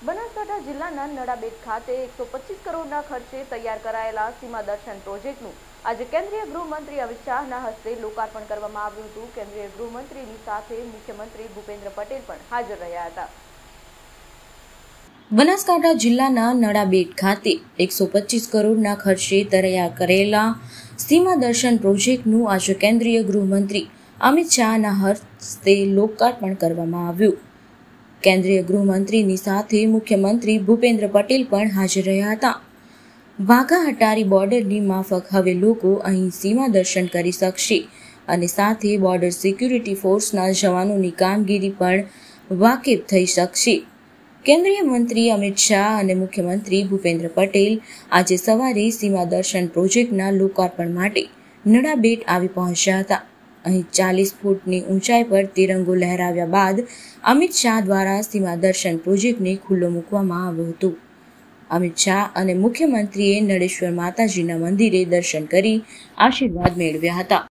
બનાસકાંઠા જિલ્લાના નડાબેટ ખાતે 125 કરોડના ખર્ચે તૈયાર કરાયેલા સીમા દર્શન પ્રોજેક્ટનું આજે કેન્દ્રીય ગૃહમંત્રી અમિત શાહના હસ્તે લોકાર્પણ કરવામાં આવ્યું હતું। કેન્દ્રીય ગૃહમંત્રીની સાથે મુખ્યમંત્રી ભૂપેન્દ્ર પટેલ પણ હાજર રહ્યા હતા। બનાસકાંઠા જિલ્લાના નડાબેટ ખાતે 125 કરોડના ખર્ચે તૈયાર કરેલા સીમા દર્શન પ્રોજેક્ટનું આજે કેન્દ્રીય ગૃહમંત્રી અમિત શાહના હસ્તે લોકાર્પણ કરવામાં આવ્યું। કેન્દ્રીય ગૃહમંત્રીની સાથે મુખ્યમંત્રી ભૂપેન્દ્ર પટેલ પણ હાજર રહ્યા હતા। વાઘા અટારી બોર્ડરની માફક હવે લોકો અહીં સીમા દર્શન કરી શકશે અને સાથે બોર્ડર સિક્યુરિટી ફોર્સના જવાનોની કામગીરી પણ વાકેફ થઈ શકશે। કેન્દ્રીય મંત્રી અમિત શાહ અને મુખ્યમંત્રી ભૂપેન્દ્ર પટેલ આજે સવારે સીમા દર્શન પ્રોજેક્ટના લોકાર્પણ માટે નડાબેટ આવી પહોંચ્યા હતા। અહીં 40 ફૂટની ઊંચાઈ પર તિરંગો લહેરાવ્યા બાદ અમિત શાહ દ્વારા સીમા દર્શન પ્રોજેક્ટને ખુલ્લો મૂકવામાં આવ્યો હતો। અમિત શાહ અને મુખ્યમંત્રીએ નળેશ્વર માતાજીના મંદિરે દર્શન કરી આશીર્વાદ મેળવ્યા હતા।